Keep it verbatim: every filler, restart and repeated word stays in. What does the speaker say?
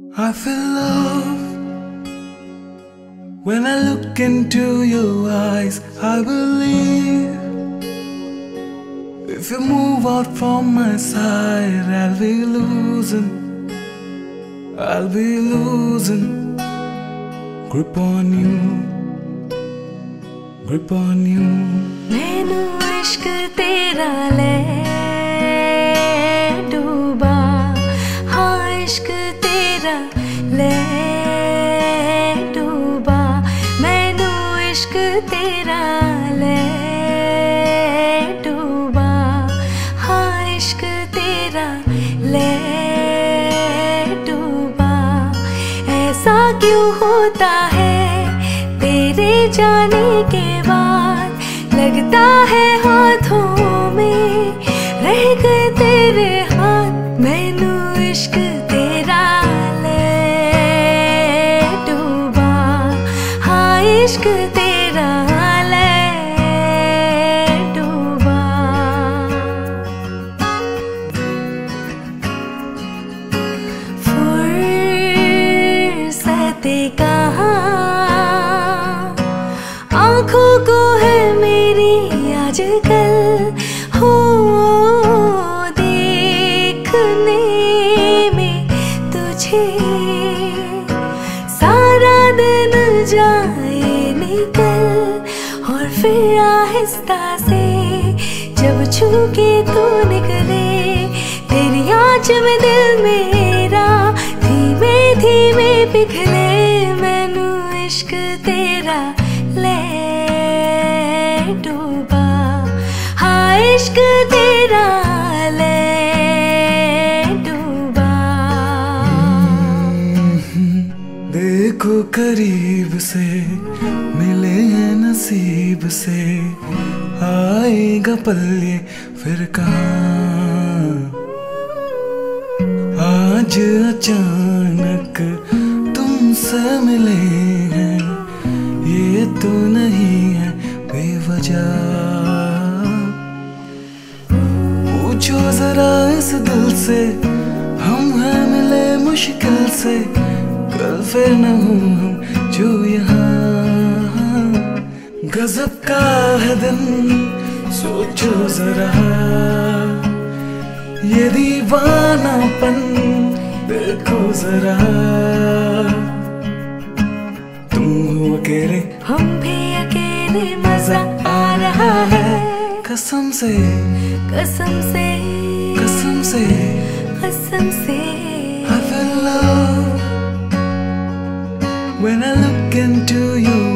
I feel love when I look into your eyes. I believe if you move out from my side, I'll be losing, I'll be losing grip on you, grip on you. मैनू इश्क तेरा ले डूबा, हाँ इश्क तेरा ले डूबा, मैनू इश्क तेरा ले डूबा, हाँ इश्क तेरा ले डूबा। ऐसा क्यों होता है तेरे जाने के बाद, लगता है हाथों में रह गए तेरे हाथ। मैनू इश्क तेरा ले डूबा, हाँ इश्क तेरा ले डूबा। फुर्सत कहाँ आँखों को है मेरी आजकल, हो देखने में तुझे सारा दिन जाए निकल। और फिर आहिस्ता से जब छू के तू निकले, तेरी आँच में दिल मेरा धीमे धीमे पिघले। मैनू इश्क तेरा ले डूबा, हाँ इश्क तेरा ले डूबा। देखो करीब से मिले हैं नसीब से, आएगा पल ये फिर कहाँ। आज अचानक तुमसे मिले हैं, ये तो नहीं है बेवजह। पूछो जरा इस दिल से, हम हैं मिले मुश्किल से, कल फिर न हूँ हम जो यहाँ। गजब का है दिन सोचो जरा, ये दीवानापन देखो जरा। तुम हो अकेले, हम भी अकेले, मजा आ रहा है कसम से, कसम से, कसम से, कसम से। I feel love when I look into your